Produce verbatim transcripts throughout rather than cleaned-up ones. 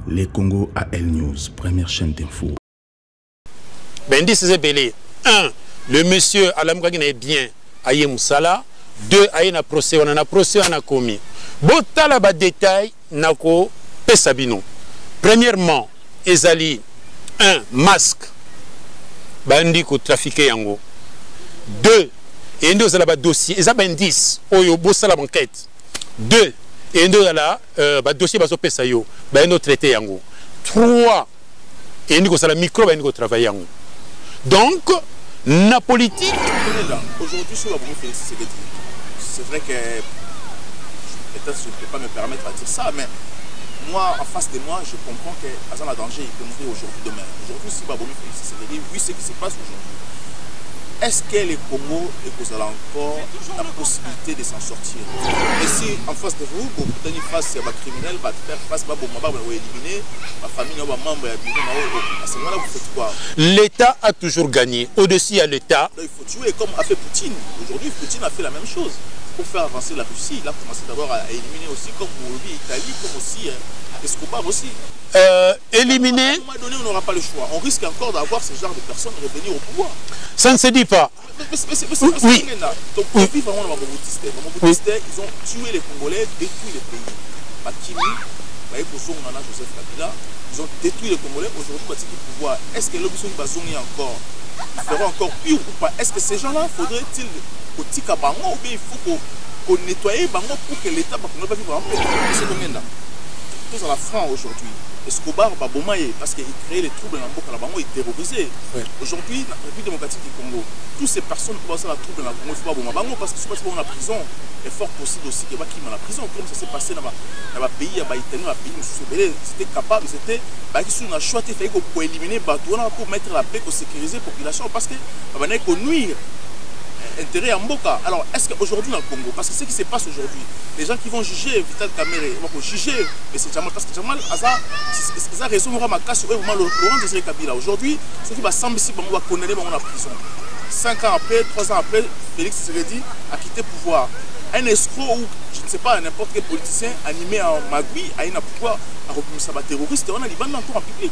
Les Congo A L News, première chaîne d'info. Ben dit c'est belé. Un, le monsieur Alam Kagina est bien aïe Moussala. Deux, aïe na procès, on a procès, on a commis. Bon, t'as là-bas détail, nako pesabino. Premièrement, ezali un masque. Bandi ko trafiqué yango. Deux, et nous avons un dossier, ils ont un indice, oyo bossa la banquette. Deux, et nous avons un dossier baso pesa yo, ba nous traité yango. Trois, et nous avons un micro, ba nous travailler yango. Donc, la politique. Aujourd'hui, sur la bonne Félix Tshisekedi, c'est vrai que peut-être je ne peux pas me permettre de dire ça, mais moi, en face de moi, je comprends que Azan a danger, il peut mourir aujourd'hui, demain. Aujourd'hui, si Baboumi Félix Tshisekedi, oui, ce qui se passe aujourd'hui. Est-ce que les Congo et que vous avez encore la possibilité de s'en sortir? Et si en face de vous, vous tenez face à un criminel, vous faire face à un moment où vous éliminer, ma famille, vos membres, à ce moment-là, vous faites quoi? L'État a toujours gagné. Au-dessus, il y a l'État. Il faut tuer comme a fait Poutine. Aujourd'hui, Poutine a fait la même chose. Pour faire avancer la Russie, il a commencé d'abord à éliminer aussi, comme vous le dites, l'Italie, comme aussi hein, Escobar aussi. Euh, éliminer. À un moment donné, on n'aura pas le choix. On risque encore d'avoir ce genre de personnes revenir au pouvoir. Ça ne se dit pas. Mais, mais, mais, mais, mais, oui. Donc, depuis vraiment le Maboutisté, ils ont tué les Congolais, détruit les pays. Bakimi, Nana Joseph Kabila, ils ont détruit les Congolais. Aujourd'hui, ils ont pouvoir. Est-ce que l'opposition Bazongi encore, ils feront encore pire ou pas? Est-ce que ces gens-là, faudrait-il au Tika Bango ou bien il faut qu'on qu nettoie Bango pour que l'État ne pas vivre en paix? C'est combien là? Tous à la fin aujourd'hui. Escobar, Babomaye, parce qu'il créait les troubles dans le Boka, il terrorisait. Ouais. Aujourd'hui, la République démocratique du Congo, toutes ces personnes qui passent à la trouble dans le Congo, il faut pas Babomaye, parce que si on est en prison, il est fort possible aussi qu'il y ait qui dans la prison, comme ça s'est passé dans le pays, dans le pays, dans le pays, c'était capable, c'était, on a choisi pour éliminer Batou, pour mettre la paix, pour sécuriser la population, parce que on a nuire. Intérêt à Mboka. Alors, est-ce qu'aujourd'hui dans le Congo, parce que ce qui se passe aujourd'hui, les gens qui vont juger Vital Kamerhe, ils vont juger, mais c'est Jamal, parce que Jamal, ils ont raison, on va casser Laurent Désiré Kabila. Aujourd'hui, ceux qui vont s'embêter, on va condamner en prison. Cinq ans après, trois ans après, Félix Tshisekedi a quitté le pouvoir. Un escroc ou, je ne sais pas, n'importe quel politicien animé en Magui a eu un pouvoir à reprendre sa terroriste, on a Liban encore en public.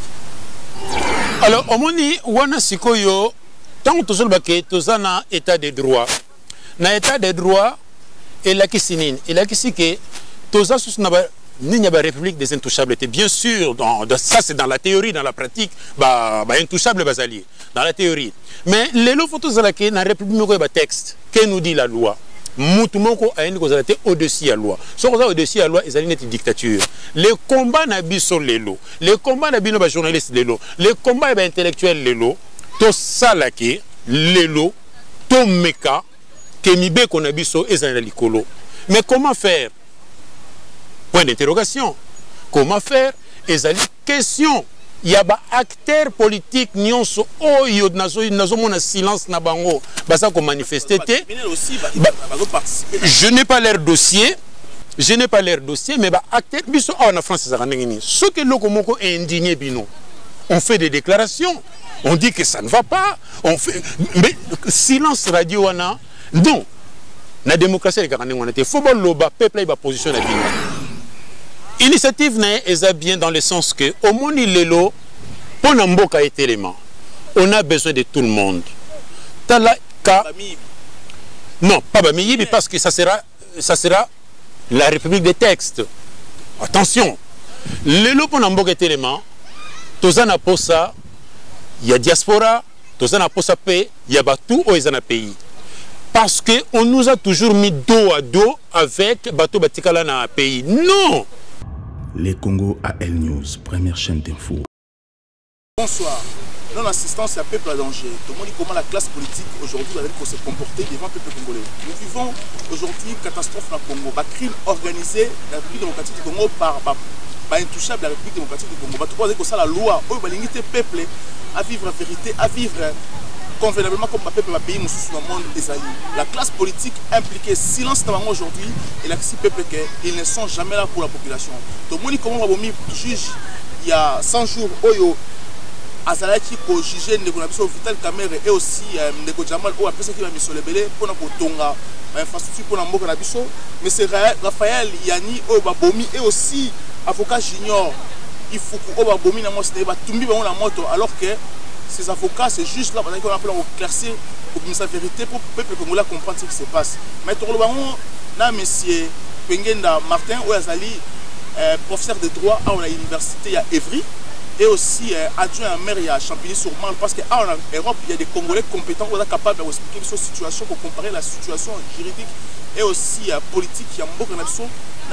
Alors, au moment où on a Sikoyo, tant que toujours un état de droit, dans l'état de droit, il a qui signe, il a qui signe que tout ça c'est une république des intouchables. Bien sûr, dans, ça c'est dans la théorie, dans la pratique, bah, bah intouchable basalier, dans la théorie. Mais les lois faut tous que dans la république nous avons texte, que nous dit la loi. Moutoumoko a une cause au-dessus de la loi. Si on est au-dessus de la loi, ils ont une dictature. Les combats n'habillent sur les lots, les combats n'habillent pas journalistes les lots, les combats intellectuels les lots. To salake lelo to meka kemibe konabiso ezana likolo. Mais comment faire? Point d'interrogation. Comment faire? Ezali question. Il y a ba acteurs politiques nyonso oyo nazo nazo mona silence na bango basa ko manifester. Je n'ai pas leur dossier. Je n'ai pas leur dossier mais ba acteurs biso en France ça ngini. Ce que lokomoko est indigné bino. On fait des déclarations. On dit que ça ne va pas. On fait... Mais silence radio, non. La démocratie, il faut que le peuple ait position. L'initiative est bien dans le sens que, au moins, il est là, pour n'importe quel élément, on a besoin de tout le monde. Non, pas Bamiyibi, parce que ça sera, ça sera la République des textes. Attention. L'élo pour n'importe quel élément, tout ça n'a pas ça. Il y a diaspora, tout ça n'a pas ça paix, il y a tout au pays. Parce qu'on nous a toujours mis dos à dos avec Bateau Batikala dans un pays. Non! Les Congo A L News, première chaîne d'info. Bonsoir. Non-assistance à peuple à danger. Tout le monde dit comment la classe politique aujourd'hui va se comporter devant le peuple congolais. Nous vivons aujourd'hui une catastrophe dans le Congo. Un crime organisé dans la République démocratique du Congo par, par, par intouchable la République démocratique du Congo. Tout le monde dit que ça la loi, où il y a peuple à vivre en vérité, à vivre convenablement comme le peuple va payer dans le monde des alliés. La classe politique impliquée, silence dans aujourd'hui, et la classe peuple qu'ils ne sont jamais là pour la population. Tout le monde dit comment on va juge il y a cent jours, Oyo, Azalaki, pour juger Vital Kamerhe et aussi Ndeko Jamal, ou après ce qui va mis sur les bélés, pour nous tonga, infrastructure pour nous montrer la biso. Mais c'est Raphaël Yani, Oyo Babomi et aussi avocat junior. il faut qu'on va bomber dans la moto, alors que ces avocats, c'est juste là, qu'on appelle éclaircir pour la vérité, pour que le peuple congolais comprenne ce qui se passe. Mais tout le monde, là, monsieur Pengenda Martin, ou Azali, professeur de droit à l'université à Évry, et aussi euh, adjoint à maire à Champigny-sur-Marne, parce qu'en Europe, il y a des Congolais compétents qui sont capables d'expliquer cette situation, pour comparer la situation juridique et aussi euh, politique. Il y a beaucoup de choses,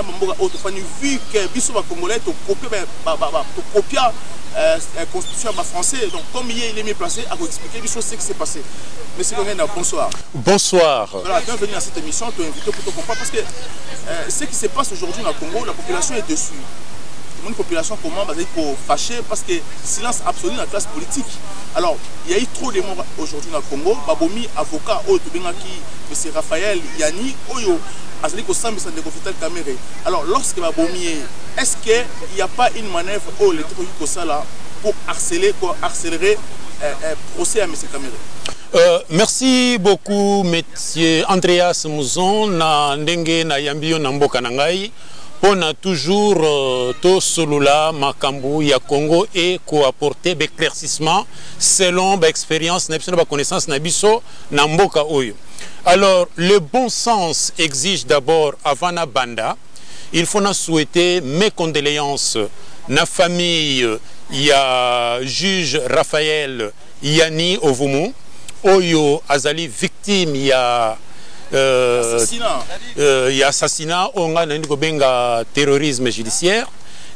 vu que les Congolais ont copié la constitution française, donc comme il est mieux placé à vous expliquer ce qui s'est passé. Monsieur Longena, bonsoir. Bonsoir. Voilà, bienvenue à cette émission, tu es invité pour te comprendre, parce que euh, ce qui se passe aujourd'hui au Congo, la population est dessus. Une population comment basée pour fâcher parce que silence absolu dans la classe politique. Alors, il y a eu trop de morts aujourd'hui dans le Congo. Babomi, avocat, M. Raphaël Yanni, Oyo, Azali Kosam, Sandé Kofital Kamere. Alors, lorsque Babomi, est-ce qu'il n'y a pas une manœuvre au l'état pour harceler, pour accélérer le euh, euh, procès à M. Kamere? Euh, merci beaucoup, M. Andreas Mouzon, na ndenge na yambio na mboka na ngai. On a toujours euh, tout solula makambu ya Congo et ko apporter d'éclaircissement selon l'expérience na biso connaissance na biso na mboka oyo. Alors le bon sens exige d'abord avant na banda, il faut na souhaiter mes condoléances na famille ya juge Raphaël Yanni Ovumu oyo azali victime ya Euh, assassinat. Euh, il y a assassinat, on a un terrorisme judiciaire.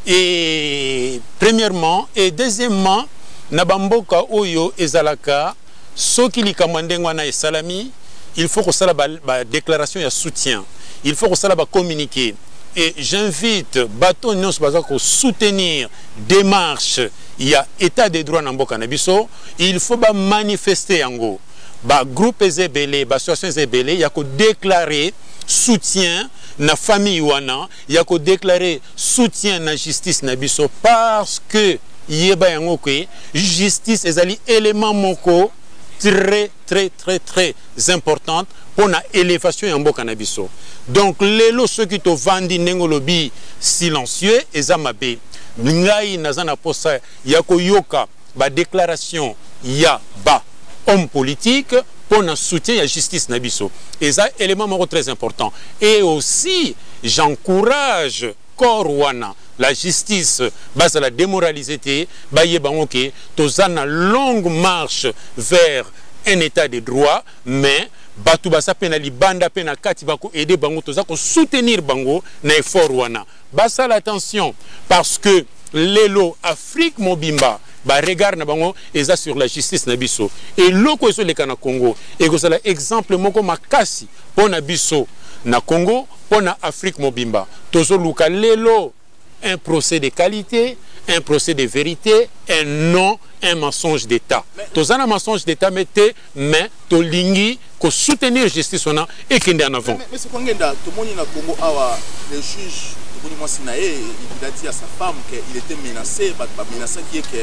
Et premièrement, et deuxièmement, Nabamboka Oyo et Zalaka, ceux qui likamandengwana et Salami, il faut que ça la déclaration de soutien. Il faut que ça la communiquer. Et j'invite Bato Nyons Bazako soutenir démarche. Il y a état des droits Namboka Nabiso. Il faut manifester en gros. Ba groupe ezebele ba association ezebele ya ko déclarer soutien na famille wana ya ko déclarer soutien na justice na biso parce que yeba yango ke justice ezali élément moko très très très très importante pour na élévation ya mboka na biso. Donc lelo ceux qui to vandi nengolobi silencieux ezamabe ngai nazana posa ya ko yoka ba déclaration ya ba homme politique pour un soutien à la justice Nabiso. Et ça, élément très important. Et aussi, j'encourage Korwana, la justice, base à la démoralisation, baye bangoke, tozana longue marche vers un état de droit, mais batu basa pena li banda pena kati bako aider bango toza ko soutenir bango na effort wana. Basa l'attention parce que lelo Afrique Mobimba ba regard na bango eza sur la justice na biso et loko eso leka na Congo et que c'est l'exemple moko makasi pona biso na Congo pona Afrique Mobimba tozo luka lelo un procès de qualité, un procès de vérité, et non un mensonge d'État. Tozana mensonge d'État mette mais to lingi ko soutenir justice wana et kende en avant. Mais c'est kongenda to moni na Congo awa le juge il a dit à sa femme qu'il était menacé, menacé qui est que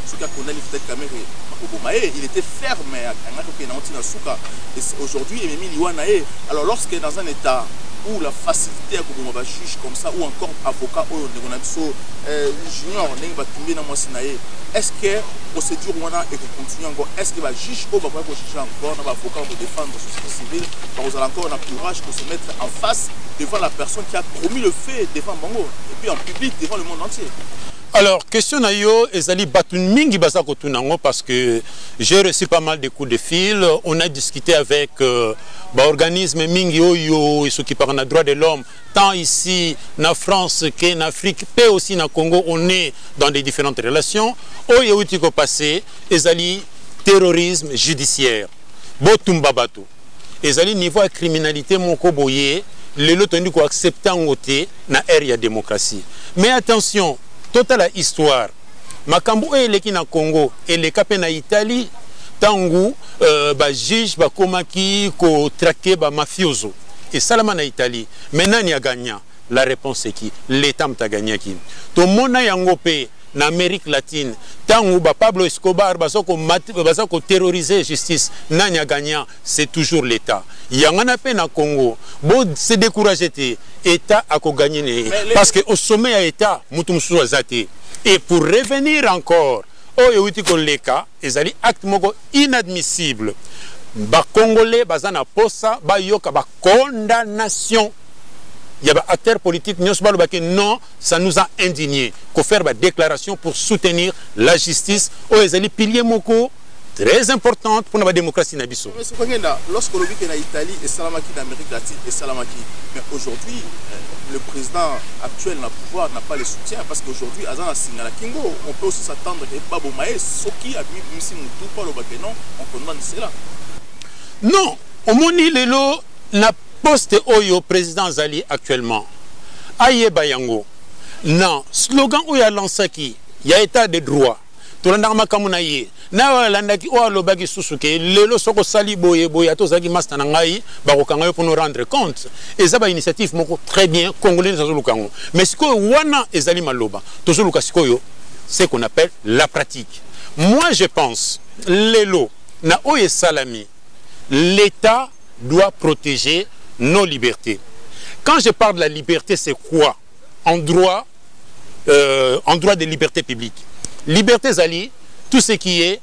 il était ferme. Aujourd'hui, alors lorsque dans un état où la facilité à juge comme ça, ou encore avocat junior, est-ce que la procédure est continue encore? Est-ce que le juge va juger encore, l'avocat va défendre la société civile, vous allez encore un courage pour se mettre en face devant la personne qui a promis le fait devant Bango, et puis en public devant le monde entier? Alors, question nayo ezali batun mingi basa kotunango parce que j'ai reçu pas mal de coups de fil. On a discuté avec euh, bah, organismes mingi oyo ceux qui parlent des droits de l'homme, tant ici en France qu'en Afrique, mais aussi en Congo. On est dans des différentes relations. Oyo utiko passé ezali terrorisme judiciaire. Botumba bato. Ezali niveau de criminalité moko boye, le lotondi ko accepter en côté na ère ya démocratie. Mais attention, toute la histoire. Makambo e leki na Congo et le capé na Italie tangu euh, ba juge ba komaki ko traquer ba mafioso et salama na Italie. Maintenant il y a gagnant. La réponse est qui? L'État m'a gagné qui? To mona yango pe na Amérique latine tango ba Pablo Escobar basoko basoko terroriser justice nanya gagnant c'est toujours l'état yangana pe na Congo bo se décourager té état a ko gagner parce que au sommet à état mutu mususu azate et pour revenir encore oyo uti ko leka ezali acte moko inadmissible ba congolais bazana posa ba yoka ba condamnation. Il y a des acteurs politiques qui non, ça nous a indignés. Qu'on faire des déclarations pour soutenir la justice. Oh, ils ont des piliers moko très importantes pour la démocratie nabiso. Lorsque l'on vit en Italie et Salamaki d'Amérique latine et Salamaki, mais aujourd'hui, le président actuel n'a pouvoir n'a pas le soutien parce qu'aujourd'hui, Azana Singala Kingo, on peut aussi s'attendre que Babo Maé, Soki, Abui, Missi Moutou, Paulo Bakeno, on condamne cela. Non, au Moni Lelo n'a poste oyo président Zali actuellement aye bayango non slogan oyo lancé qui y a état de droit to landa makamuna ye na landa ki o lobaki susuke lelo soko sali boye boye to zaki master na ngai ba ko kangayo pour nous rendre compte et ça ba initiative moko très bien congolais za lukango mais siko wana ezali maloba to zuluka sikoyo c'est qu'on appelle la pratique. Moi je pense lelo na oye salami l'état doit protéger nos libertés. Quand je parle de la liberté, c'est quoi? En droit, euh, en droit de liberté publique. Liberté Zali, tout ce qui est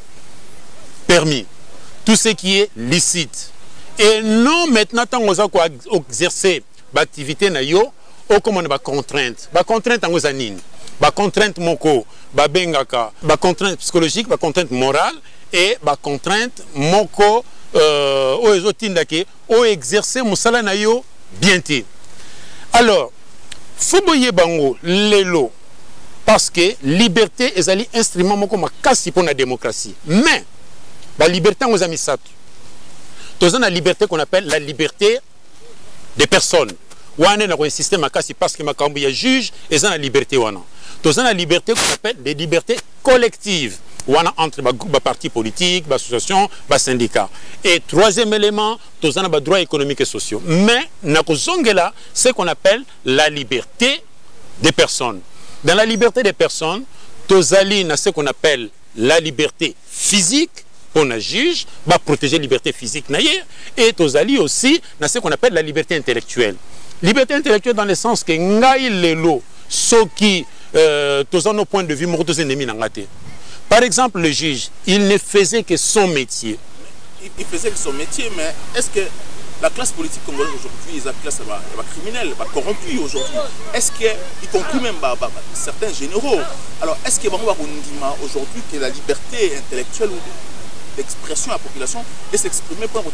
permis, tout ce qui est licite. Et non maintenant, tant qu'on a exercer l'activité, on comme on a contrainte. La contrainte en osanine, la contrainte moko, la bengaka, la contrainte psychologique, la contrainte morale et la contrainte moko. Euh, au exercer mon salaire bien. Alors, faut boyer bango lelo parce que liberté est un instrument comme casse pour la démocratie. Mais la liberté on a mis ça. Nous avons la liberté qu'on appelle la liberté des personnes. Ou on a un système à casse parce que ma cambi juge et ça la liberté ou non. Nous avons la liberté qu'on appelle des libertés collectives. Ou entre les partis politiques, les associations, les syndicats. Et troisième élément, nous avons les droits économiques et sociaux. Mais, c'est ce qu'on appelle la liberté des personnes. Dans la liberté des personnes, nous avons ce qu'on appelle la liberté physique, pour le juge, va protéger la liberté physique. Et nous avons aussi ce qu'on appelle la liberté intellectuelle. Liberté intellectuelle dans le sens que nous avons ceux qui, nous avons nos points de vue, nous avons par exemple, le juge, il ne faisait que son métier. Il, il faisait que son métier, mais est-ce que la classe politique congolaise aujourd'hui, la classe criminelle, corrompue aujourd'hui, est-ce y compris même bah, bah, certains généraux, alors est-ce que aujourd'hui que la liberté intellectuelle ou d'expression à la population et s'exprimer pour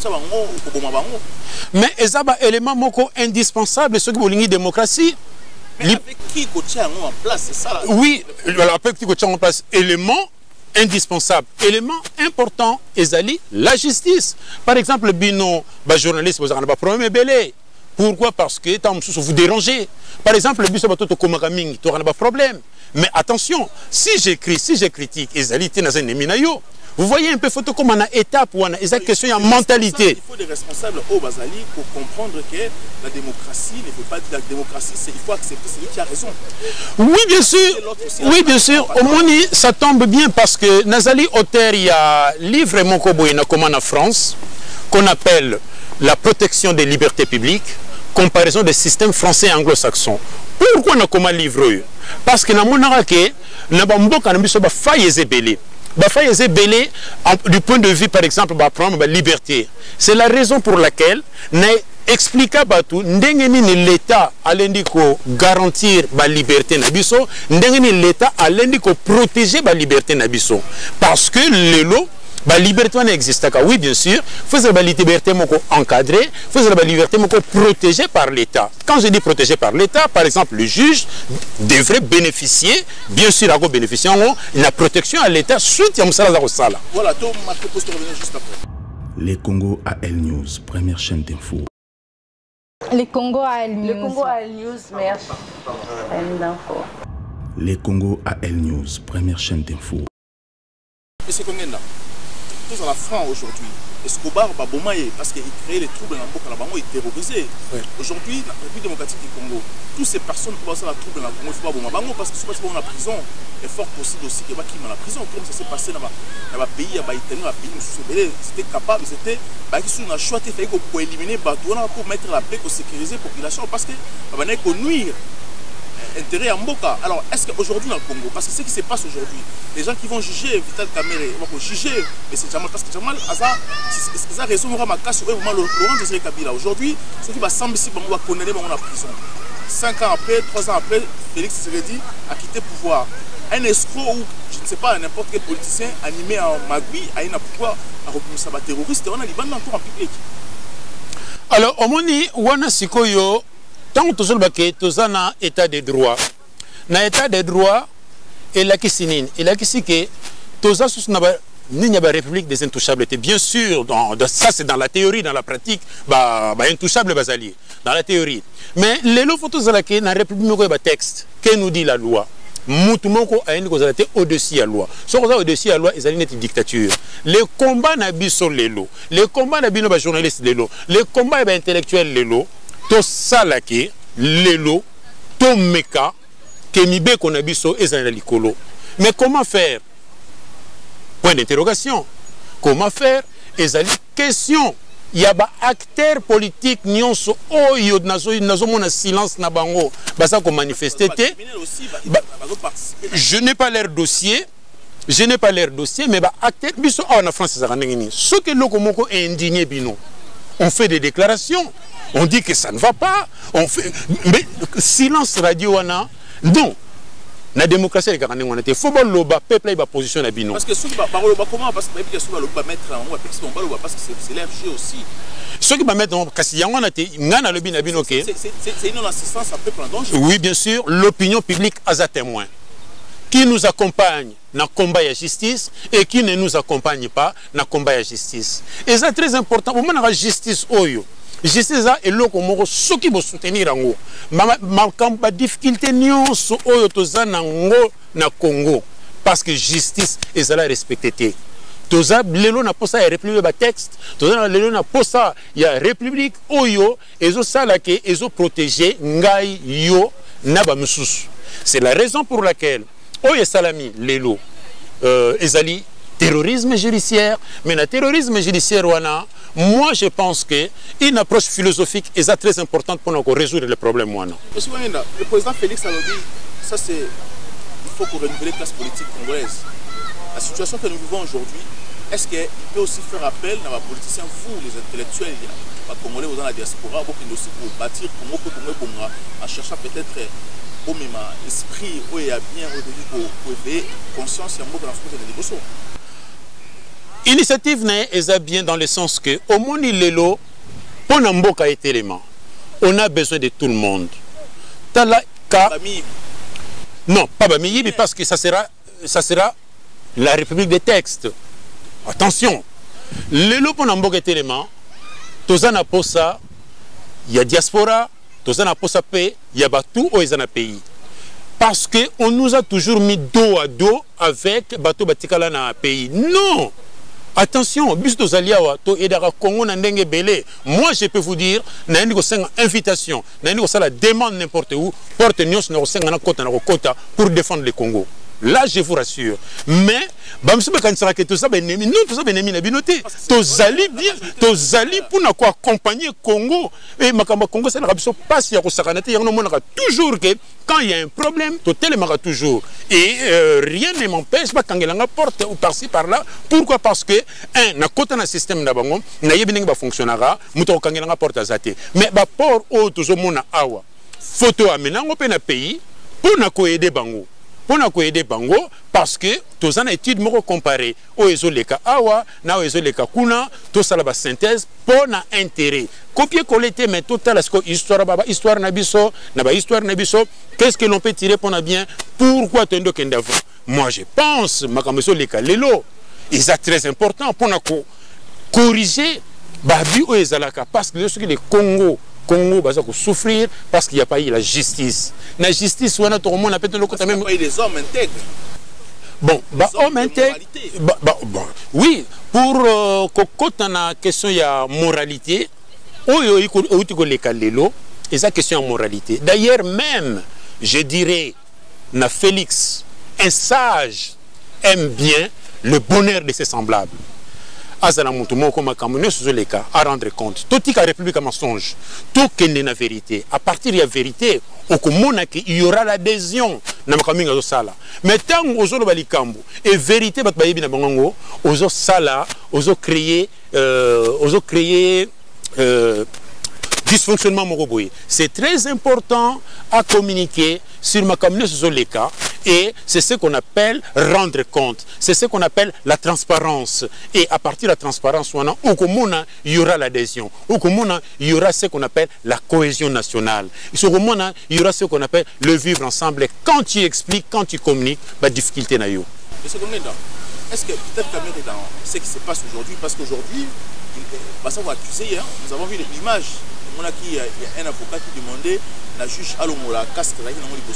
mais c'est un élément indispensable ce que vous voulez démocratie. Mais avec qui tient en place, c'est ça? Oui, avec qui tient en place, élément indispensable, élément important, ezali la justice. Par exemple, bino, bah journaliste, vous avez pas problème belé. Pourquoi? Parce que tant que vous dérangez. Par exemple, le bus bateau to komagaming, tu n'auras pas problème. Mais attention, si j'écris, si je critique, ezali t'es dans un éminayo. Vous voyez un peu photo comme on a étape ou on a exact question de mentalité. Il faut des responsables au Bazali pour comprendre que la démocratie ne veut pas dire la démocratie, c'est il faut accepter celui qui a raison. Oui bien sûr, oui bien sûr. Au Moni ça tombe bien parce que Nazali auteur il y a livre Moko Boyena comme en France qu'on appelle la protection des libertés publiques, comparaison des systèmes français et anglo-saxons. Pourquoi on a comme livre? Parce que na monara que na bamboka na biso ba faille zebele. Du point de vue, par exemple, la liberté. C'est la raison pour laquelle explique l'État a garantir la liberté nabiso, l'État a protéger la liberté nabiso. Parce que le lot, la liberté n'existe pas. Oui, bien sûr, faisait la liberté encadrée, faisait la liberté protégée par l'État. Quand je dis protégée par l'État, par exemple, le juge devrait bénéficier, bien sûr, à bénéficier de la protection à l'État suite à Moussala Zarosala. Voilà, donc, ma réponse te revenir juste après. Les Congo A L News, première chaîne d'info. Les Congo A L News. Les Congo A L News, meilleure chaîne d'info. Les Congo A L News, première chaîne d'info. Monsieur Kongenda, tous à la franc aujourd'hui. Escobar, Babomaye, parce qu'il créait les troubles dans le Congo, il terrorisait. Oui. Aujourd'hui, la République démocratique du Congo, toutes ces personnes qui passent à la trouble dans le Congo, il faut pas Babomaye, parce que si on est en prison, il est fort possible aussi qu'il y ait qui dans la prison, comme ça s'est passé dans le pays, dans le pays, dans le pays, c'était capable, c'était, on a choisi pour éliminer, pour mettre la paix, pour sécuriser la population, parce que on a nuire. Intérêt à Mboka. Alors, est-ce qu'aujourd'hui dans le Congo, parce que ce qui se passe aujourd'hui, les gens qui vont juger Vital Kamerhe, vont juger, mais c'est Jamal, parce que Jamal, ça a raison, on va casser Laurent Désiré Kabila. Aujourd'hui, ceux qui vont s'embêter, on va condamner en prison. Cinq ans après, trois ans après, Félix Tshisekedi a quitté le pouvoir. Un escroc ou, je ne sais pas, n'importe quel politicien animé en magui, a une pouvoir à reconnaître ça terroriste, on a les bandes encore en public. Alors, au moni, wana sikoyo, tant que tu as toujours état de droit, dans l'état de droit, il a qui sinine, il a qui si que tous les République des intouchables. Bien sûr, dans, ça c'est dans la théorie, dans la pratique, bah, bah intouchable basalier, dans la théorie. Mais les lois photos dans la République, il y a un texte que nous dit la loi. Moutoumoko a une chose au-dessus de la loi. Ce qui est au-dessus de la loi, c'est une dictature. Les combats n'habillent sur les lois. Les combats n'habillent pas les journalistes les lois. Les combats intellectuels les lois. To salake lelo to meka kemibe konabiso ezana likolo. Mais comment faire? Point d'interrogation. Comment faire? Ezali question. Il y a des acteurs politiques nyonso oyo nazo nazo mona silence na bango basa ko manifester. Je n'ai pas leur dossier. Je n'ai pas leur dossier, mais bah acteurs biso en France ça ngini. Ce que lokomoko est indigné bino. On fait des déclarations. On dit que ça ne va pas. On fait... Mais silence radio, non. La démocratie, il faut que le peuple ait une position à bino. Parce que ceux qui parlent comment? Parce que ceux qui parlent mettre en haut, parce que c'est l'R G aussi. Ceux qui mettre en haut, parce qu'il y a un bino. C'est une assistance à peuple en danger. Oui, bien sûr. L'opinion publique a un témoin qui nous accompagne dans le combat de justice et qui ne nous accompagne pas dans le combat de justice. Et c'est très important. Au moment où la justice, justice est là comme ceux qui vont soutenir en haut. Ma difficulté nyonso oyo toza nango na Congo parce que justice est là respectée. Toza lelo na posa ya république ba texte, toza lelo na posa ya république oyo ezo sala ke ezo protéger ngai yo na ba mususu. C'est la raison pour laquelle oyo salami lelo euh ezali terrorisme judiciaire, mais le terrorisme judiciaire, moi je pense qu'une approche philosophique est très importante pour nous résoudre les problèmes. Monsieur Wenda, le président Félix a dit, ça c'est, il faut qu'on renouvelle la classe politique congolaise. La situation que nous vivons aujourd'hui, est-ce qu'il peut aussi faire appel à la politiciens, vous les intellectuels, les Congolais dans la diaspora, pour bâtir Congo, en cherchant peut-être au même esprit, où il y a bien pour éveiller conscience et un mot dans la France de la négociation. L'initiative est bien dans le sens que, au moins, lelo, pour Namboka et élément, on a besoin de tout le monde. Tala, ka... Non, pas Bamiyibi, parce que ça sera, ça sera la République des textes. Attention, lelo pour Namboka et élément, Tozana Posa, il y a diaspora, Tozana Posa paix, il y a tout au pays. Parce qu'on nous a toujours mis dos à dos avec Bato Batikala dans un pays. Non! Attention, moi je peux vous dire, il y a une invitation, il y a une demande n'importe où, porte pour défendre le Congo. Là, je vous rassure. Mais, nous tous ça bien, tous alliés pour accompagner le Congo. Et le Congo, c'est la passe, toujours que quand il y a un problème, tout est toujours. Et euh, rien ne m'empêche pas quand il y a une porte ou par-ci par-là. Pourquoi? Parce que, un, na côté d'un système d'abord, na yebini ba fonctionnera, muto quand il y a une porte à zate. Mais ba port au toujours mona awa. Photo amenant au pays pour na ko aider bango. Pour nous aider bango parce que tous les études m'ont comparé au ezoleka awa na au ezoleka kuna tout ça la synthèse pour na intérêt copier coller mais total est-ce que histoire baba histoire nabiso na ba histoire nabiso qu'est-ce que l'on peut tirer pour na bien pourquoi tendo kendavo moi je pense makameso leka lelo c'est très important pour na corriger babi o ezalaka parce que le Congo Congo va souffrir parce qu'il n'y a pas eu la justice. La justice, on a tout le monde a peut-être le côté même. Les hommes intègres. Bon, bah, oh, bah, bah, bah, oui, pour euh, quand on a question il y a moralité, oh, il et ça question de moralité. D'ailleurs même, je dirais, na Félix, un sage aime bien le bonheur de ses semblables. Azala Moutoumou, comme à sur les cas, à rendre compte. Tout la République a mensonge. Tout qui est la vérité. À partir de la vérité, il y aura l'adhésion. Mais tant que vous avez et vérité, vous avez sala, vous avez créé, vous avez créé dysfonctionnement. C'est très important à communiquer sur ma communauté sur les cas et c'est ce qu'on appelle rendre compte. C'est ce qu'on appelle la transparence. Et à partir de la transparence, il y aura l'adhésion. Il y aura ce qu'on appelle la cohésion nationale. Il y aura ce qu'on appelle le vivre ensemble. Et quand tu expliques, quand tu communiques, la difficulté n'a eu. Est-ce que peut-être Cameroun est dans ce qui se passe aujourd'hui? Parce qu'aujourd'hui, bah, ça va accuser, hein. Nous avons vu l'image. Il y a un avocat qui demandait la juge Alomola casque mais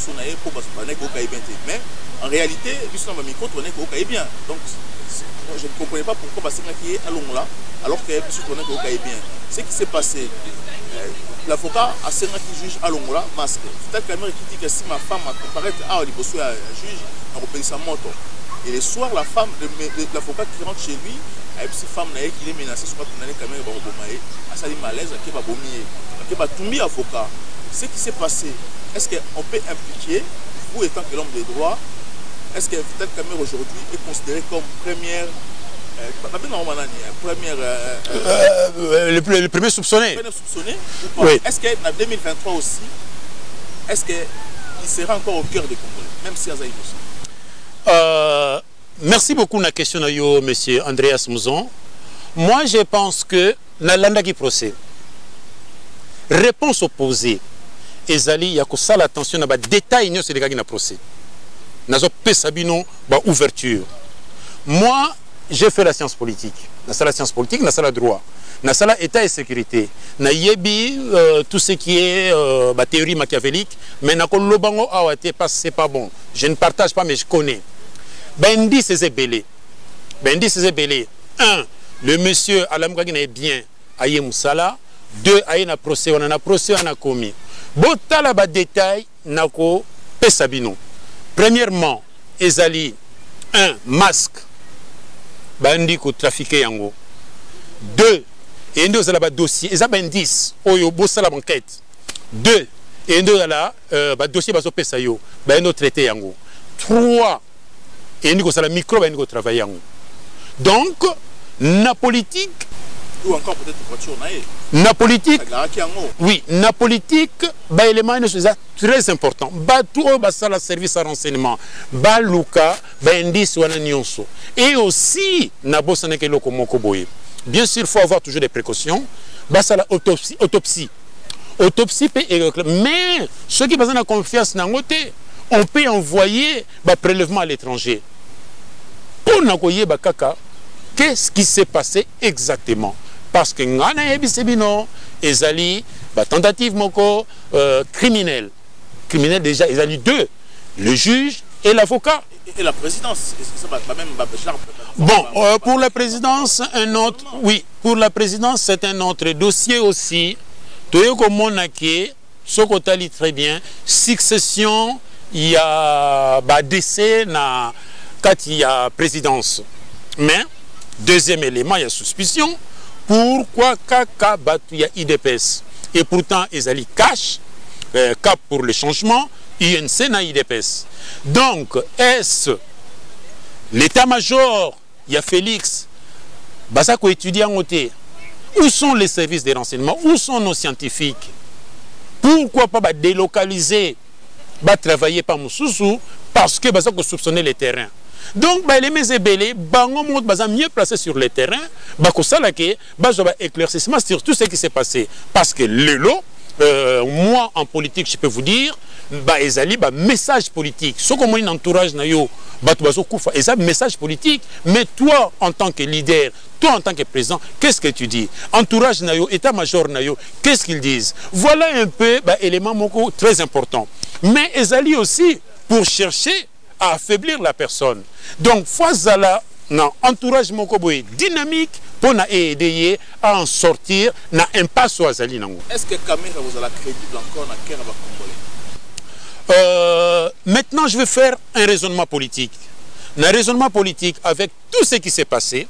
en réalité bien. Donc je ne comprenais pas pourquoi parce qu'il y a Alomola alors que bien. Ce qui s'est passé, l'avocat a serré qui juge Alomola masque. Peut-être Cameroun qui dit que si ma femme a comparé à Olibosso à juge, on va payer sa moto. Et le soir, la femme, l'avocat qui rentre chez lui, avec cette femme qui est menacée, soit qu'on a les caméras, à ça, il est malaise, qui va vomir, qui va tomber avocat. Ce qui s'est passé, est-ce qu'on peut impliquer, vous étant que l'homme des droits, est-ce que peut-être Cameroun aujourd'hui est considéré comme première, euh, première euh, euh, euh, le, le premier soupçonné, soupçonné oui. Est-ce qu'en deux mille vingt-trois aussi, est-ce qu'il sera encore au cœur des Congolais, même si Azaï aussi? Euh, merci beaucoup la question de yo, monsieur Andreas Mouzon. Moi, je pense que dans l'andaki procès, réponse opposée, ezali y a que ça l'attention na ba détail n'y a c'est des procès. Nazo pesabino ba ouverture. Moi, j'ai fait la science politique. Na la science politique, na la droit. Na la état et sécurité. Na yebi euh, tout ce qui est euh, ba théorie machiavélique, mais na ko lobango awate pas c'est pas bon. Je ne partage pas mais je connais. Bendi c'est belé. Bendi c'est belé. Un, le monsieur Alamgagina est bien aye Moussala. Deux, aye na procès, on a procès, on a commis. Botala ba détail nako pesabino. Premièrement, ezali un masque. Bandi ko trafiqué yango. Deux, et nous avons un dossier, et ça ben dix, oyo bossa la banquette. Deux, et nous avons un dossier baso pesa yo, ben nous traité yango. Trois, et nous avons un micro, ben nous travailler yango. Donc, la politique. Ou encore peut-être voiture naïe. La politique. Oui, la politique, bah élément c'est très important. Bah tout bah ça le service à renseignement. Bah Luka, bah indice wana nyonso. Et aussi na bossa ne kelo komoko boye. Bien sûr, il faut avoir toujours des précautions. Bah ça la autopsie, autopsie. Autopsie peut mais ceux qui ont confiance dans côté, on peut envoyer bah prélèvement à l'étranger. Pour n'akoyer bah kaka, qu'est-ce qui s'est passé exactement? Parce que ngana ebisebino ezali ba tentative moko euh, criminelle. Criminelle déjà ezali deux, le juge et l'avocat. Et la présidence, ça va même bon, euh, pour la présidence un autre, oui, pour la présidence c'est un autre dossier aussi. Toyoko monaki, sokotali très bien, succession, il y a ba décès na quand il y a présidence. Mais deuxième élément, il y a suspicion. Pourquoi Kaka Batu y a I D P S? Et pourtant, ils allaient cash, euh, cap pour le changement, I N C n'a I D P S. Donc, est-ce l'état-major, il y a Félix, Basako étudiant en côté, où sont les services de renseignement? Où sont nos scientifiques? Pourquoi pas bah, délocaliser, bah, travailler par Moussoussou? Parce que Basako soupçonnait les terrains. Donc, bah, les Mézébélés, bango monde baza mieux placé sur le terrain, bah que ça là que bah je vais éclaircissement sur tout ce qui s'est passé. Parce que le lot, euh, moi en politique, je peux vous dire, bah ezali bah message politique. Ce comme un entourage na yo, bah tu vas au koufa, ezali message politique. Mais toi en tant que leader, toi en tant que président, qu'est-ce que tu dis? Entourage na yo, état-major na yo, qu'est-ce qu'ils disent? Voilà un peu bah élément moko très important. Mais ezali aussi pour chercher à affaiblir la personne. Donc, Fazala, non, entourage Mokoboy dynamique pour aider à en sortir na impasse au Azali nango. Est-ce que Kamera vous a crédible encore dans Kera Congolais? Euh, maintenant, je vais faire un raisonnement politique. Un raisonnement politique avec tout ce qui s'est passé.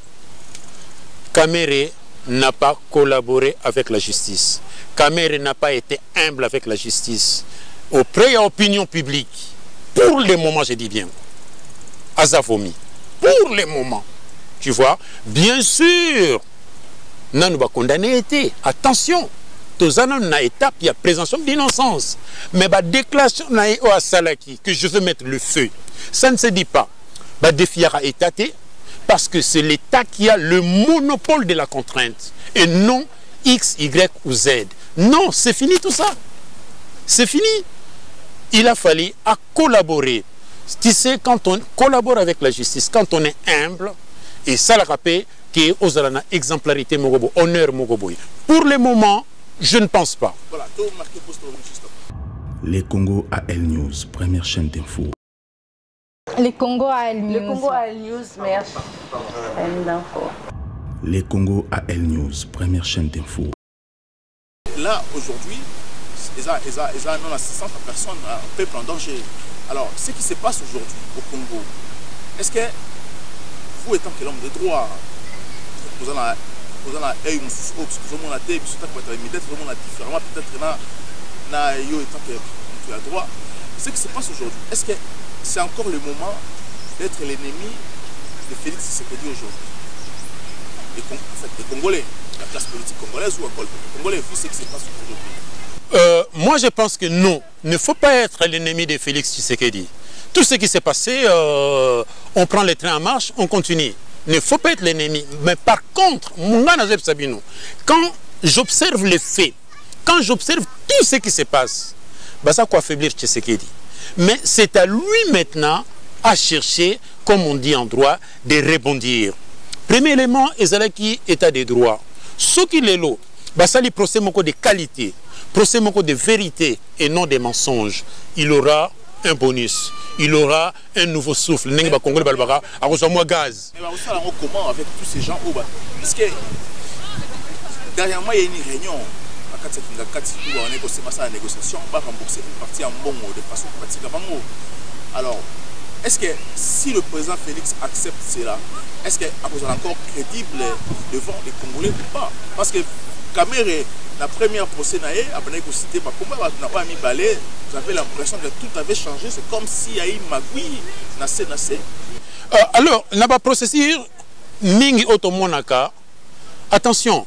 Kamere n'a pas collaboré avec la justice. Kamere n'a pas été humble avec la justice. Auprès de l'opinion publique, pour le moment, je dis bien, Azavomi, pour le moment, tu vois, bien sûr, nous avons condamné été. Attention, tous en une étape, il y a présomption d'innocence. Mais la déclaration à Salaki que je veux mettre le feu, ça ne se dit pas. Le défi a étaté parce que c'est l'État qui a le monopole de la contrainte et non X, Y ou Z. Non, c'est fini tout ça. C'est fini. Il a fallu à collaborer. Tu sais, quand on collabore avec la justice, quand on est humble, et ça le rappelle qu'il y a une exemplarité, honneur. Pour le moment, je ne pense pas. Voilà, tout marqué pour Les Congo A L News, première chaîne d'info. Les Congo A L News. Le Congo A L News, merci. Chaîne d'info. Les Congo A L News, première chaîne d'info. Là, aujourd'hui, ils ont six cents personnes, un peuple en danger. Alors, ce qui se passe aujourd'hui au Congo, est-ce que vous, étant que l'homme de droit, vous en avez vous en avez vous en avez différemment, peut-être na yo étant que tu as droit. Ce qui se passe aujourd'hui, est-ce que c'est encore le moment d'être l'ennemi de Félix Tshisekedi aujourd'hui? En fait, les Congolais, la classe politique congolaise ou encore les Congolais, vu ce qui se passe aujourd'hui. Euh, moi, je pense que non. Il ne faut pas être l'ennemi de Félix Tshisekedi. Tout ce qui s'est passé, euh, on prend les trains en marche, on continue. Il ne faut pas être l'ennemi. Mais par contre, quand j'observe les faits, quand j'observe tout ce qui se passe, bah ça quoi affaiblir Tshisekedi. Mais c'est à lui maintenant à chercher, comme on dit en droit, de rebondir. Premier élément, ezalaki état des droits. Ce qui est là, bah ça lui procès de qualité. Procès de vérité et non des mensonges. Il aura un bonus. Il aura un nouveau souffle. Mais comment avec tous ces gens? Parce que dernièrement, il y a une réunion. On est passé à la négociation. On va rembourser une partie en bon de façon pratique. Alors, est-ce que si le président Félix accepte cela, est-ce qu'il est encore crédible devant les Congolais ou pas? Parce que Kamere, la première procès, après négocier, vous avez l'impression que tout avait changé. C'est comme s'il y a eu magouille, nassé, nassé. Alors, on va procéder mingi otomonaka. Attention,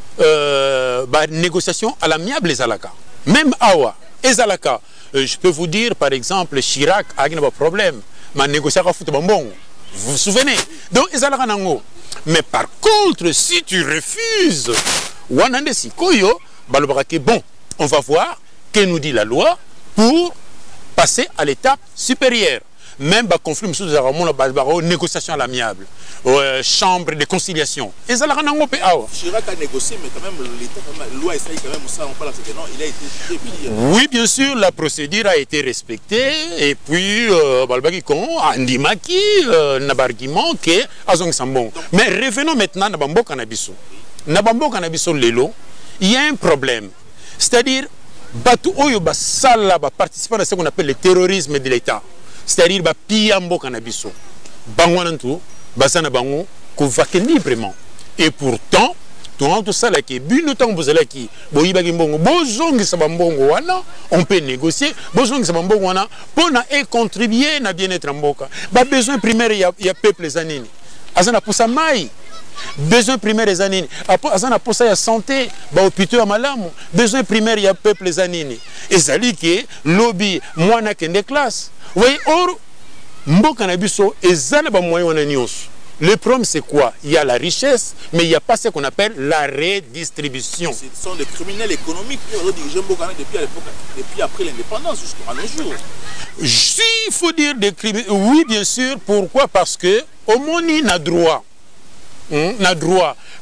euh, bah, négociation à l'amiable les alaka. Même Awa, les alaka. Euh, je peux vous dire, par exemple, Chirac a un problème. Ma négociation à foutre bonbon. Vous vous souvenez? Donc, les alaka nango. Mais par contre, si tu refuses, Wanande Sikoyo, bon, on va voir que nous dit la loi pour passer à l'étape supérieure. Même le conflit, négociation à l'amiable, euh, chambre de conciliation. Et ça, Chirac a négocié, mais quand même, la loi essaye quand même ça, on parle que non, il a été jugé. Oui, bien sûr, la procédure a été respectée. Et puis, Balbakikon, Andimaki, n'a pas argument que Azong Sambon. Mais revenons maintenant à Nabambo Kanabiso. Nabambo Kanabiso Lelo, il y a un problème. C'est-à-dire, Batu Oyo Basala va participer à ce qu'on appelle le terrorisme de l'État. C'est-à-dire ba piyambo kanabiso bangwanantu basana bango ko vaquer librement et pourtant tout ça là qui bino tant bozala ki boyiba ki mbongo bozongi sa mbongo wana on peut négocier bozongi sa mbongo wana pour na et contribuer na bien-être mboka ba besoin primaire ya ya peuple zanini azana pour sa mai besoin primaire les anini azana pour ça ya santé ba hôpital malamu besoin primaire ya peuple zanini ezali ke lobby mwana kende classe. Oui, or, mboka na biso ezana ba moyen wana nyonso. Le problème c'est quoi? Il y a la richesse, mais il n'y a pas ce qu'on appelle la redistribution. Ce sont des criminels économiques qui ont dirigé Mboka depuis à l'époque, depuis après l'indépendance jusqu'à nos jours. Si il faut dire des criminels, oui bien sûr. Pourquoi? Parce que au moins n'a droit, hein, n'a droit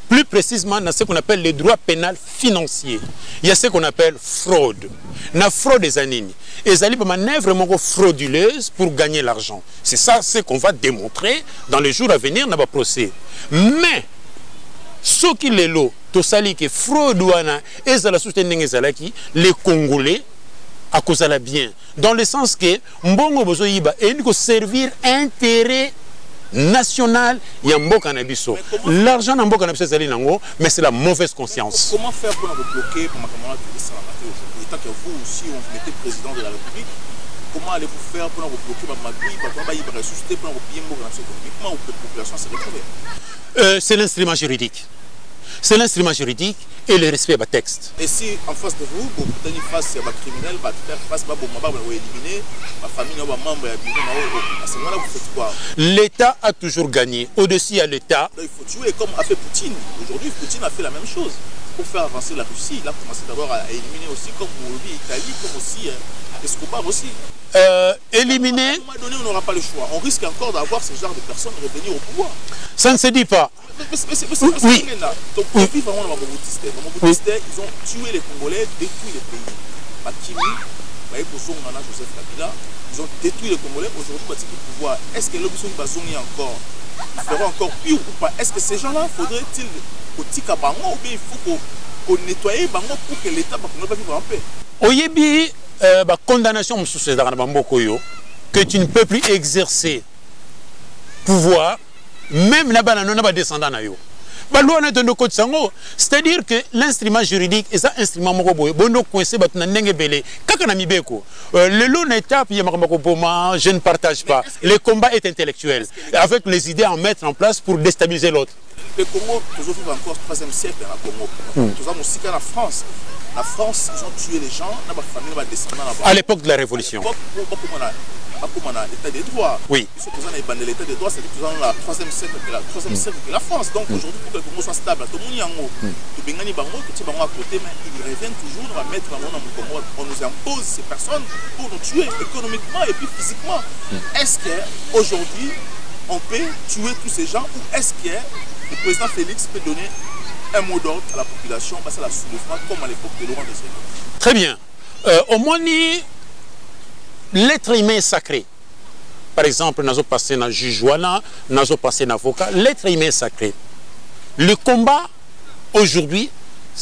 plus précisément dans ce qu'on appelle les droits pénals financiers. Il y a ce qu'on appelle fraude. La fraude des années. Et ça une manœuvre frauduleuse pour gagner l'argent. C'est ça ce qu'on va démontrer dans les jours à venir dans le procès. Mais, ce qui est là, tout ça qui fraude, les Congolais, à cause de la bien. Dans le sens que, Mbongo Bozoïba, il faut servir intérêt national, il y a un cannabis. L'argent n'a pas cannabis, mais c'est la mauvaise conscience. Comment faire pour nous bloquer pour ma camarade qui descend aujourd'hui? Tant que vous aussi, vous mettez président de la République, comment allez-vous faire pour nous bloquer ma magouille, pour nous ressusciter, pour nous payer mon grand économiquement, ou que la population se retrouve? C'est l'instrument juridique. C'est l'instrument juridique et le respect du texte. Et si en face de vous, vous tenez face à un criminel, vous faire face à un vous éliminer, ma famille, ma membre, à ce moment-là, vous faites quoi? L'État a toujours gagné. Au-dessus, il y a l'État. Il faut tuer comme a fait Poutine. Aujourd'hui, Poutine a fait la même chose. Pour faire avancer la Russie, il a commencé d'abord à éliminer aussi, comme l'Italie, comme aussi Escobar aussi. Euh, éliminer. À un moment donné, on n'aura pas le choix. On risque encore d'avoir ce genre de personnes revenir au pouvoir. Ça ne se dit pas. Oui. Donc, depuis vraiment le Mabobutiste, ils ont tué les Congolais, détruit les pays. Bakimi, Joseph Kabila, ils ont détruit les Congolais. Aujourd'hui, ils ont pouvoir. Est-ce que l'option Bazongi encore, ils feront encore pire ou pas? Est-ce que ces gens-là, faudrait-il au Tika Bango ou bien il faut qu'on nettoie Bango pour que l'État ne pas vivre en paix? Oyebi, la condamnation que tu ne peux plus exercer pouvoir, même là-bas, on n'a pas descendant. C'est-à-dire que l'instrument juridique est un instrument je ne partage pas. Le combat est intellectuel, avec les idées à mettre en place pour déstabiliser l'autre. Le Congo, toujours vivre encore au troisième siècle dans le Congo. Nous avons aussi qu'à la France. La France, ils ont tué les gens, la famille va descendre à l'époque de la Révolution. L'état des droits. Oui. L'état des droits, c'est dans la troisième siècle de la troisième siècle de la France. Donc aujourd'hui, pour que le Congo soit stable, tout le monde il revient toujours, on va mettre dans le Congo, on nous impose ces personnes pour nous tuer économiquement et puis physiquement. Est-ce qu'aujourd'hui, on peut tuer tous ces gens ou est-ce que le président Félix peut donner un mot d'ordre à la population parce à la soulèvement comme à l'époque de Laurent Désiré? Très bien. Euh, au moins, l'être humain est sacré. Par exemple, nous avons passé dans le juge, nous avons passé dans l'avocat. L'être humain est sacré. Le combat, aujourd'hui,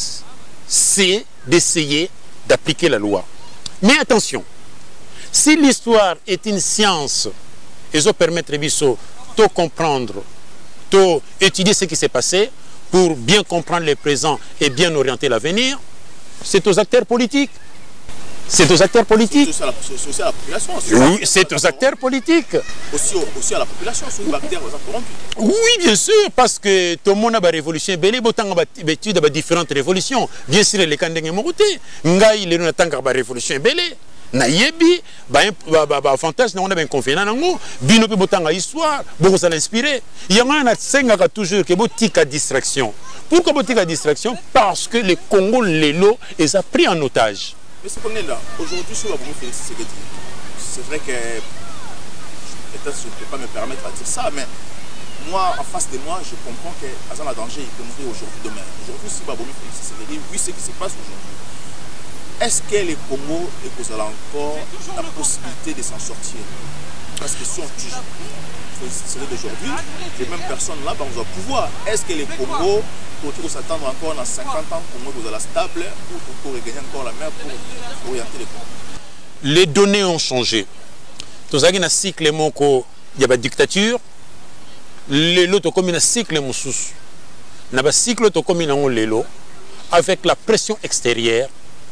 c'est d'essayer d'appliquer la loi. Mais attention, si l'histoire est une science, et ça permet de comprendre, d'étudier ce qui s'est passé, pour bien comprendre le présent et bien orienter l'avenir, c'est aux acteurs politiques. C'est aux acteurs politiques. C'est aussi à la population. Oui, c'est aux acteurs politiques. Aussi, aussi à la population, c'est aux acteurs corrompus. Oui, bien sûr, parce que tout le monde a une révolution. Il y a différentes révolutions. Bien sûr, les candidats sont morts. Il y a une révolution. Nayebi, avantage, on a un confinement, bino pe botanga histoire, beaucoup ça l'inspirer. Il y a un senga toujours que botika distraction. Pourquoi botika distraction? Parce que le Congo l'élo est pris en otage. Mais ce qu'on est là, aujourd'hui, sur la bombe Félix Tshisekedi, c'est vrai que peut-être je ne peux pas me permettre de dire ça, mais moi, en face de moi, je comprends que Azan a danger, il peut mourir aujourd'hui, demain. Aujourd'hui, si la bombe Félix Tshisekedi, oui, ce qui se passe aujourd'hui. Est-ce que les Congo et que vous avez encore la possibilité de s'en sortir? Parce que si on tue d'aujourd'hui, les mêmes personnes là, ben, on va pouvoir. Est-ce que les Congo, pour s'attendre encore dans cinquante ans, Congo vous allez stable ou pour regagner encore la mer pour orienter les Congo? Les données ont changé. Tout ça, il y a un cycle, il y a une dictature. L'autre, comme un cycle, il y a un cycle, comme un avec la pression extérieure.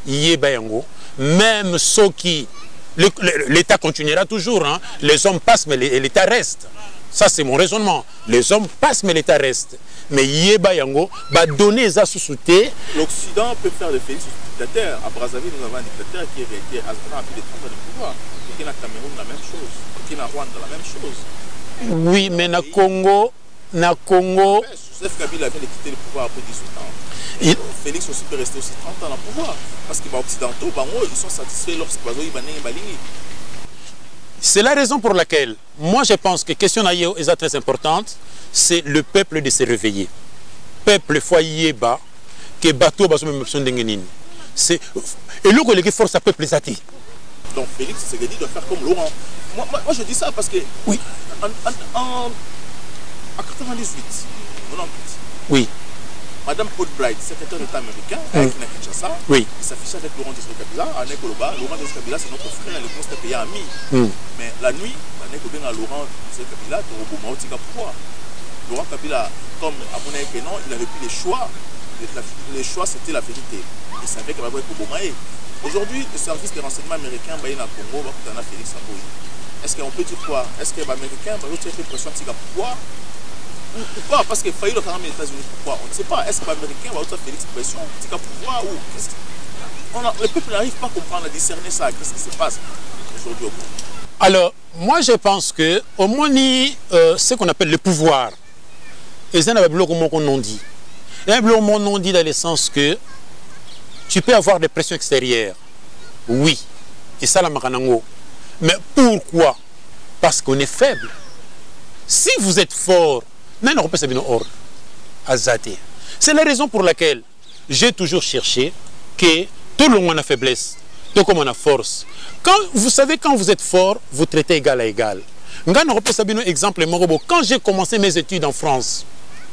Même ceux qui... L'État continuera toujours. Hein. Les hommes passent, mais l'État reste. Ça, c'est mon raisonnement. Les hommes passent, mais l'État reste. Mais Yeba Yango va donner ça sous soutien. L'Occident peut faire de Félix dictateur. À Brazzaville, nous avons un dictateur qui est resté à plus de trente ans de pouvoir. Et qui est à Cameroun, la même chose. Et qui est à Rwanda, la même chose. Oui, mais na Congo, na Congo... Joseph Kabila vient de quitter le pouvoir après dix-huit ans. Il... Félix aussi peut rester aussi trente ans dans le pouvoir. Parce que les Occidentaux, ils sont satisfaits lorsqu'ils ont une. C'est la raison pour laquelle, moi je pense que la question est très importante, c'est le peuple de se réveiller. peuple fois yeba que bateau baso même option d'engenine. C'est et le que force à peuple zati. Donc Félix Tshisekedi doit faire comme Laurent. Moi, moi, moi je dis ça parce que oui, en, en, en, en quatre-vingt-dix-huit, quatre-vingt-dix-huit, oui, Madame Paul Bright, secrétaire d'État américain, mm. avec Kinshasa, oui, il s'affichait avec Laurent Desire Kabila, en Ekoloba. Laurent Desire Kabila, c'est notre frère, le constat pays ami. mm. Mais la nuit, on est bien à Laurent Desire Kabila, pourquoi Laurent Kabila, comme à mon avis, non, il n'avait plus les choix. Les choix, c'était la vérité. Il savait qu'il y avait Kobomae. Aujourd'hui, le service de renseignement américain, il y a un Congo, il y a Félix Saboui. Est-ce qu'on peut dire quoi? Est-ce que les Américains vont faire pression sur pourquoi ou, ou pas? Parce qu'il faillit le carrément les États-Unis. Pourquoi? On ne sait pas. Est-ce que les Américains vont faire Félix pression sur pouvoir ou qu'est-ce que... On a... Le peuple n'arrive pas à comprendre, à discerner ça. Qu'est-ce qui se passe aujourd'hui au Congo? Alors, moi je pense que au moins, euh, ce qu'on appelle le pouvoir, et ça n'a pas bloqué mon nom dit. Il y a un bloc mon nom dit dans le sens que tu peux avoir des pressions extérieures. Oui. Et ça, la maranango. Mais pourquoi? Parce qu'on est faible. Si vous êtes fort, c'est la raison pour laquelle j'ai toujours cherché que tout le monde a faiblesse, tout comme on a force. Quand, vous savez, quand vous êtes fort, vous traitez égal à égal. Exemple, quand j'ai commencé mes études en France,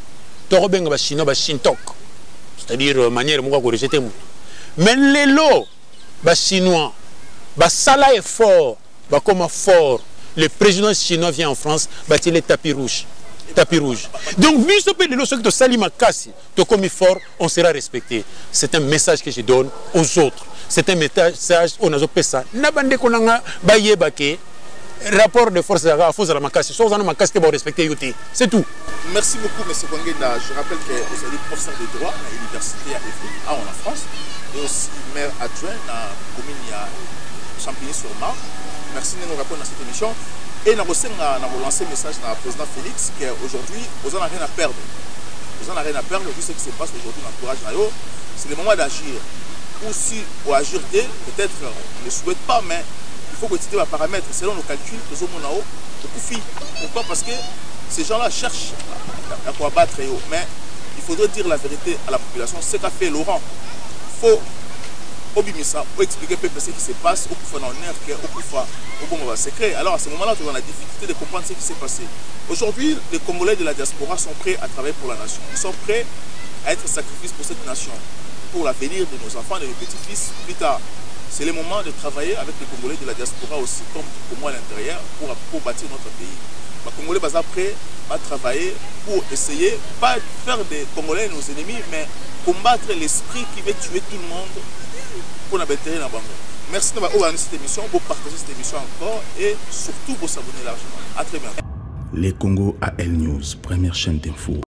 c'est-à-dire manière de rejeter. Mais les lots, les Chinois, les Salah est fort, comme fort. Le président chinois vient en France, il est tapis rouge. Tapis rouge. Donc, vu ce que les lots, Salima Kassi, comme fort, on sera respecté. C'est un message que je donne aux autres. C'est un message aux autres personnes. Nabande konanga bayebake. Rapport de force à la force à la Makassi. Soit on a Makassi qui va respecter Youti. C'est tout. Merci beaucoup, M. Kongeda. Je rappelle que vous êtes professeur de droit à l'université à Evry, en France, et aussi maire adjoint à la commune de Champigny-sur-Marne. Merci de nous répondre à cette émission. Et nous avons lancé un message à président Félix qu'aujourd'hui, vous n'avez rien à perdre. Vous n'avez rien à perdre, vu ce qui se passe aujourd'hui dans le courage. C'est le moment d'agir. Ou si vous agir, peut-être on ne le souhaite pas, mais il faut que tu aies des paramètres selon nos calculs, nous avons beaucoup. Pourquoi? Parce que ces gens-là cherchent à combattre. Mais il faudrait dire la vérité à la population. Ce qu'a fait Laurent, il faut Obimisa, pour expliquer peu ce qui se passe, au coup en air, au coup au bon moment secret. Alors à ce moment-là, on a la difficulté de comprendre ce qui s'est passé. Aujourd'hui, les Congolais de la diaspora sont prêts à travailler pour la nation. Ils sont prêts à être sacrifiés pour cette nation, pour l'avenir de nos enfants et de nos petits-fils plus tard. C'est le moment de travailler avec les Congolais de la diaspora aussi, comme pour moi à l'intérieur, pour, pour bâtir notre pays. Les Congolais sont prêts à travailler pour essayer, pas faire des Congolais nos ennemis, mais combattre l'esprit qui veut tuer tout le monde pour nous bâtir dans le monde. Merci d'avoir organisé cette émission, pour partager cette émission encore et surtout pour s'abonner largement. À très bientôt. Les Congo A L News, première chaîne d'info.